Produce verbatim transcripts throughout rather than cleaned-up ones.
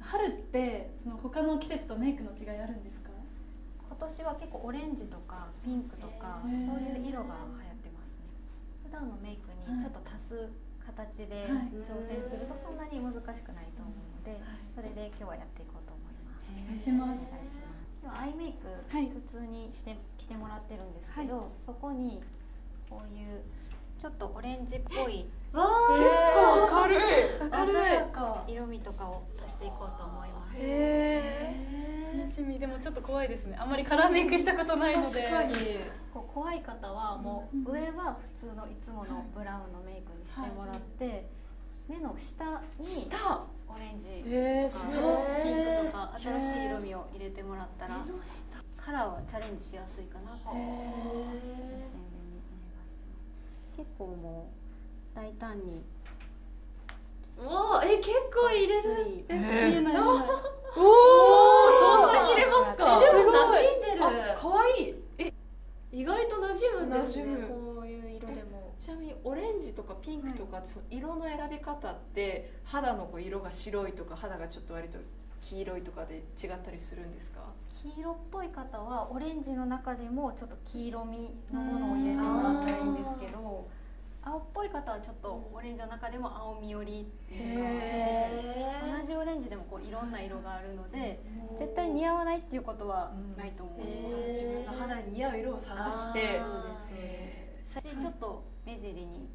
春ってその他の季節とメイクの違いあるんですか？ 今年は結構オレンジとかピンクとかそういう色が流行ってますね。普段のメイクにちょっと足す形で挑戦するとそんなに難しくないと思うので、それで今日はやっていこうと思います。 お願いします。 今日はアイメイク普通にしてきてもらってるんですけど、はい、そこにこういうちょっとオレンジっぽい結構明るい明るい色味とかを足していこうと思います。 へー、楽しみ。でもちょっと怖いですね。あんまりカラーメイクしたことないので。 確かにこう怖い方はもう上は普通のいつものブラウンのメイクにしてもらって、はい、目の下にオレンジとかピンクとか新しい色味を入れてもらったらカラーはチャレンジしやすいかなと思います。結構もう大胆に。 うわえ結構入れる。 見えない。おおそんなに入れますか。 でも馴染んでる。可愛い。え意外と馴染むんですね。こういう色でも。ちなみにオレンジとかピンクとかその色の選び方って肌のこう色が白いとか肌がちょっと割と黄色いとかで違ったりするんですか？ 黄色っぽい方はオレンジの中でもちょっと黄色みのものを入れてもらったらいいんですけど、青っぽい方はちょっとオレンジの中でも青み寄りっていうか、同じオレンジでもこういろんな色があるので絶対似合わないっていうことはないと思う。 自分の肌に似合う色を探して、 最初ちょっと目尻に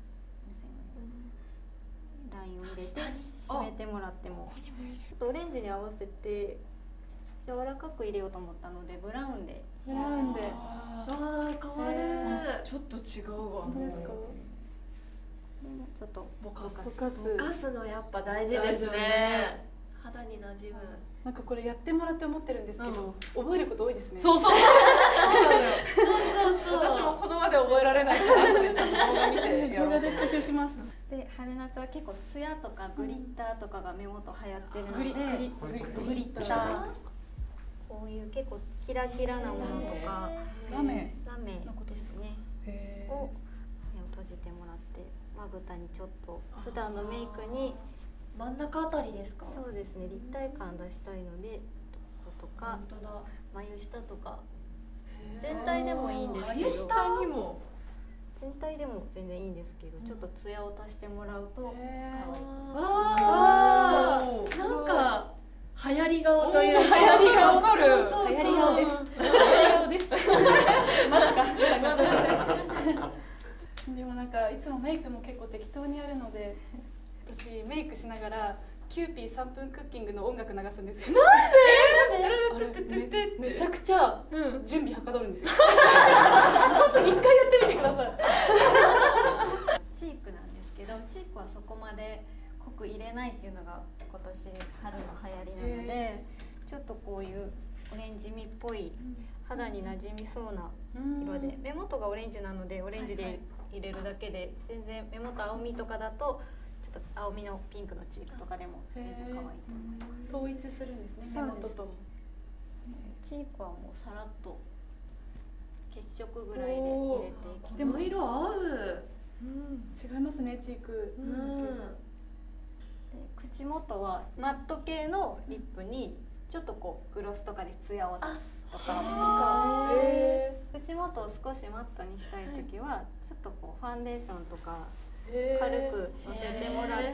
ラインを入れて締めてもらっても、ちょっとオレンジに合わせて柔らかく入れようと思ったのでブラウンでブラウンで。 ああ変わる。ちょっと違うわ。 そうですか。 ちょっとぼかすぼかすぼかすのやっぱ大事ですね。肌に馴染む。 なんかこれやってもらって思ってるんですけど、覚えること多いですね。 そうそうそうなのよ。私もこのまで覚えられないから後でちゃんと動画見て動画で復習します。 で春夏は結構ツヤとかグリッターとかが目元流行ってるので、グリッターこういう結構キラキラなものとかラメラメですねを目を閉じてもらってまぶたにちょっと普段のメイクに真ん中あたりですか？ そうですね、立体感出したいのでこことか眉下とか全体でもいいんですけど、 眉下にも全体でも全然いいんですけど、ちょっとツヤを足してもらうと可愛い。 ああなんか流行り顔という流行り顔わかる。 流行り顔です。流行り顔です。まだかまだか。でもなんかいつもメイクも結構適当にやるので、私メイクしながらキューピーさんぷんクッキングの音楽流すんですよ。なんで？めちゃくちゃ準備はかどるんですよ。本当に一回やってみてください。 チークなんですけど、チークはそこまで濃く入れないっていうのが今年春の流行りなので、ちょっとこういうオレンジ味っぽい肌に馴染みそうな色で、目元がオレンジなのでオレンジで入れるだけで全然目元青みとかだとちょっと青みのピンクのチークとかでも全然可愛いと思います。 統一するんですね、目元と。 チークはもうさらっと血色ぐらいで入れていきます。 でも色合う。 違いますね、チーク。 口元はマット系のリップにちょっとこうグロスとかでツヤを出すとか、口元を少しマットにしたい時はちょっとこうファンデーションとか軽くのせてもらって、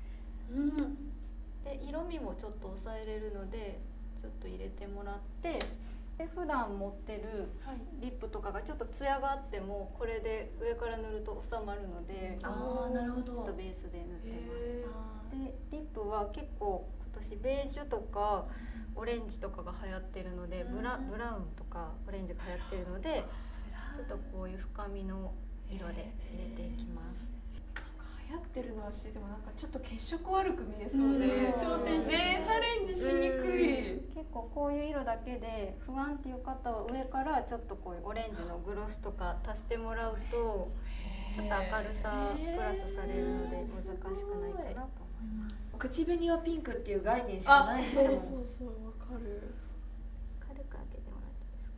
で色味もちょっと抑えれるのでちょっと入れてもらって、で普段持ってるリップとかがちょっとツヤがあってもこれで上から塗ると収まるので、 ああなるほど、 ちょっとベースで塗ってます。でリップは結構今年ベージュとかオレンジとかが流行ってるので、ブラブラウンとかオレンジが流行ってるので、ちょっとこういう深みの色で入れていきます。 流行ってるのは知っててもなんかちょっと血色悪く見えそうで、 挑戦してねチャレンジしにくい。 結構こういう色だけで不安っていう方は上からちょっとこういうオレンジのグロスとか足してもらうとちょっと明るさプラスされるので難しくないかなと思います。 口紅はピンクっていう概念しかないですもん。 そうそうそう、わかる。 軽く開けてもらっていいですか。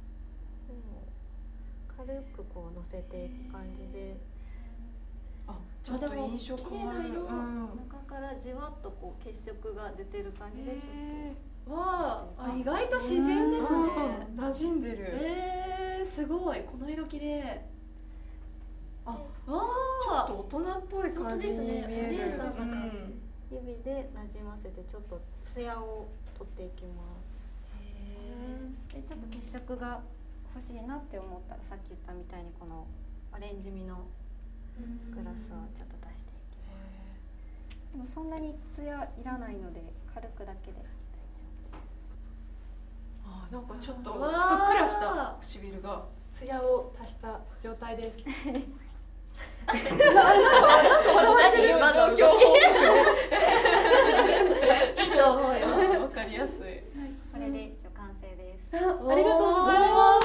でも軽くこうのせていく感じで。 あ、 ちょっと印象変わる。 中からじわっとこう血色が出てる感じでちょっとわあ、意外と自然ですね。 馴染んでる。 えー、すごい、この色綺麗。あ、わあ、ちょっと大人っぽい感じに見える。 お姉さんな感じ。 指でなじませてちょっとツヤを取っていきます。でちょっと血色が欲しいなって思ったらさっき言ったみたいにこのオレンジ味のグラスをちょっと出していきます。でもそんなにツヤいらないので軽くだけで大丈夫です。 あ、なんかちょっとふっくらした唇がツヤを足した状態です。 なんか笑ってる今の動き。いいと思うよ。 わかりやすい。 これで一応完成です。 ありがとうございます。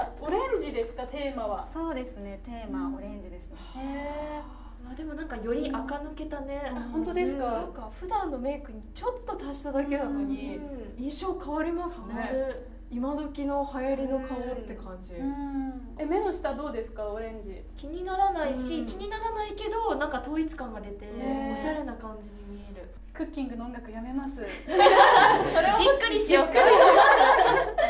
オレンジですか、テーマは。 そうですね、テーマオレンジですね。 へー、あ、でもなんかより垢抜けたね。 本当ですか。 なんか普段のメイクにちょっと足しただけなのに印象変わりますね。今時の流行りの顔って感じ。 え、目の下どうですか、オレンジ。 気にならないし、気にならないけどなんか統一感が出ておしゃれな感じに見える。 クッキングの音楽やめます。 じっくりしようか。